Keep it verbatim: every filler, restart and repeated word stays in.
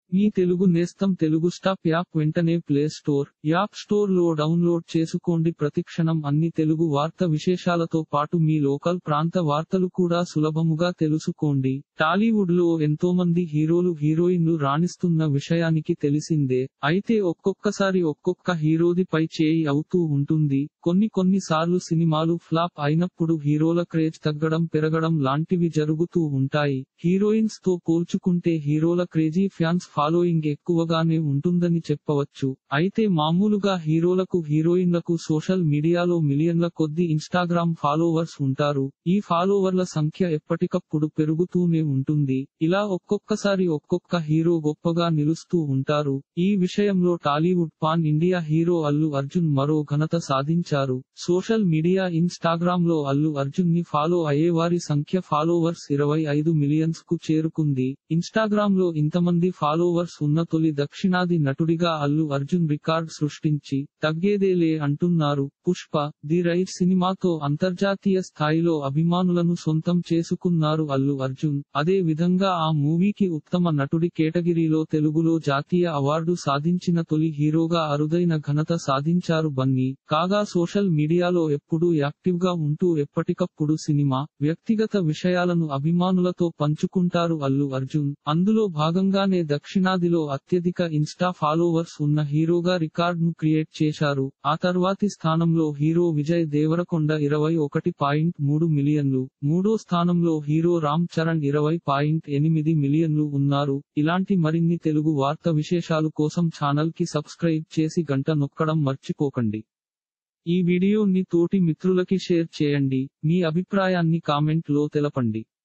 మీ తెలుగు నేస్తం Telugu stop app వెంటనే play store, app store లో డౌన్లోడ్ చేసుకోండి. ప్రతిక్షణం అన్ని తెలుగు వార్త విశేషాలతో పాటు మీ లోకల్ ప్రాంత వార్తలు కూడా సులభముగా తెలుసుకోండి. టాలీవుడ్ లో ఎంతోమంది హీరోలు హీరోయిన్లు రాణిస్తున్న విషయానికి తెలిసిందే. అయితే ఒక్కొక్కసారి ఒక్కొక్క హీరోది పై చేయి అవుతూ ఉంటుంది. కొన్ని కొన్ని సార్లు సినిమాలు ఫ్లాప్ అయినప్పుడు హీరోల క్రేజ్ తగ్గడం పెరగడం లాంటివి జరుగుతూ ఉంటాయి. హీరోయిన్స్ తో పోల్చుకుంటే హీరోల క్రేజీ ఫ్యాన్స్ ఫాలోయింగ్ ఎక్కువగానే ఉంటుందని చెప్పవచ్చు. అయితే మామూలుగా హీరోలకు హీరోయిన్లకు సోషల్ మీడియాలో మిలియన్ల కొద్ది ఇన్స్టాగ్రామ్ ఫాలోవర్స్ ఉంటారు. ఈ ఫాలోవర్ల సంఖ్య ఎప్పటికప్పుడు పెరుగుతూనే ఉంటుంది. ఇలా ఒక్కొక్కసారి ఒక్కొక్క హీరో గొప్పగా నిలుస్తూ ఉంటారు. ఈ విషయంలో Tollywood pan India hero Allu Arjun మరో ఘనత సాధించారు. సోషల్ మీడియా ఇన్స్టాగ్రామ్ లో అల్లు అర్జున్ ని ఫాలో అయ్యేవారి సంఖ్య ఫాలోవర్స్ ఇరవై ఐదు మిలియన్స్ కు చేరుకుంది. ఇన్స్టాగ్రామ్ లో ఇంతమంది ఫాలోవర్స్ ఉన్న తొలి దక్షిణాది నటుడిగా అల్లు అర్జున్ రికార్డ్ సృష్టించి తగ్గేదేలే అంటున్నారు. పుష్ప ది రైట్ సినిమాతో అంతర్జాతీయ స్థాయిలో అభిమానులను సొంతం చేసుకున్నారు అల్లు అర్జున్. అదే విధంగా ఆ మూవీకి ఉత్తమ నటుడి కేటగిరీలో తెలుగులో జాతీయ అవార్డు సాధించిన తొలి హీరోగా అరుదైన ఘనత సాధించారు బన్నీ. కాగా సోషల్ మీడియాలో ఎప్పుడూ యాక్టివ్ గా ఉంటూ ఎప్పటికప్పుడు సినిమా, వ్యక్తిగత విషయాలను అభిమానులతో పంచుకుంటారు అల్లు అర్జున్. అందులో భాగంగానే దక్షిణాదిలో అత్యధిక ఇన్స్టా ఫాలోవర్స్ ఉన్న హీరోగా రికార్డ్ ను క్రియేట్ చేశారు. ఆ తర్వాతి స్థానంలో హీరో విజయ్ దేవరకొండ ఇరవై ఒకటి పాయింట్ మూడు మిలియన్లు, మూడో స్థానంలో హీరో రామ్ చరణ్ ఇరవై పాయింట్ ఎనిమిది మిలియన్లు ఉన్నారు. ఇలాంటి మరిన్ని తెలుగు వార్త విశేషాలు కోసం ఛానల్ కి సబ్స్క్రైబ్ చేసి గంట నొక్కడం మర్చిపోకండి. ఈ వీడియోని తోటి మిత్రులకి షేర్ చేయండి. మీ అభిప్రాయాన్ని కామెంట్ లో తెలపండి.